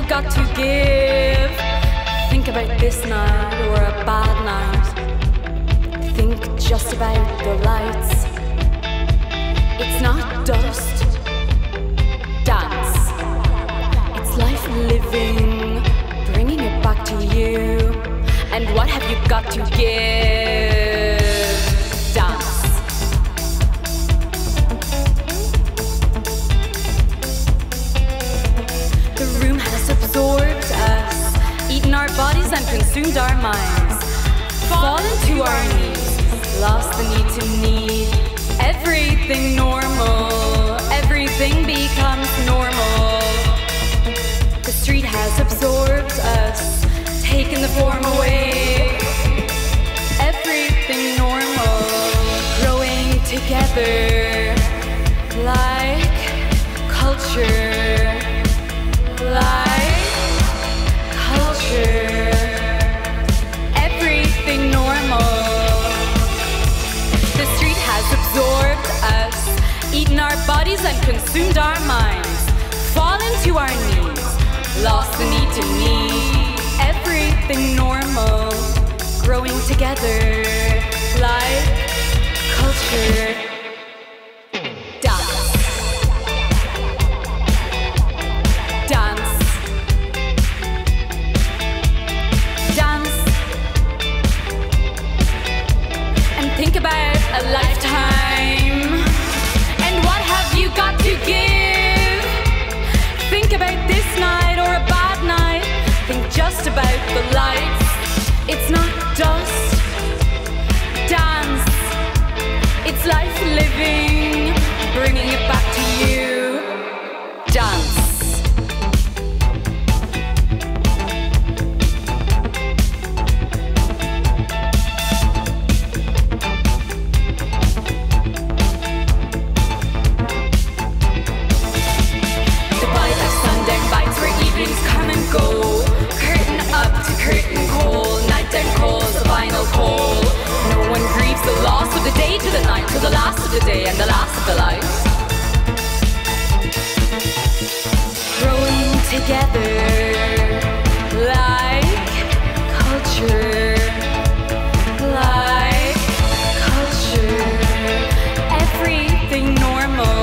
got to give? Think about this night or a bad night. Think just about the lights. It's not dust. Dance. It's life living, bringing it back to you. And what have you got to give? Dance. The room has absorbed us, eaten our bodies and consumed our minds. Fallen to our knees, lost the need to need. Everything normal, everything becomes normal. The street has absorbed us, taken the form away. Everything normal, growing together like culture. Like culture, everything normal. The street has absorbed us, eaten our bodies and consumed our minds. Fallen to our knees, lost the need to need. Everything normal, growing together like culture. Think about a lifetime. And what have you got to give? Think about this night or a bad night. Think just about the lights. It's not dust. Dance. It's life living, bringing it back to you. Dance. Come and go, curtain up to curtain call, night down calls, a final call. No one grieves the loss of the day to the night, to the last of the day and the last of the light. Growing together like culture, like culture, everything normal.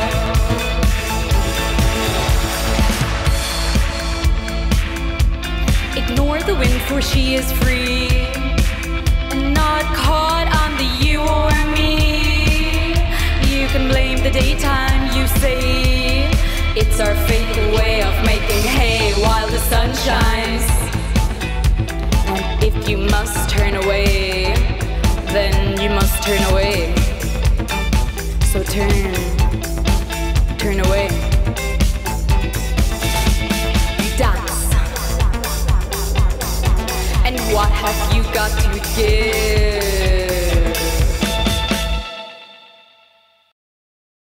Ignore the wind, for she is free, and not caught on the you or me. You can blame the daytime, you say. It's our faithful way of making hay while the sun shines. And if you must turn away, then you must turn away. So turn away. Dance. And what have you got to give?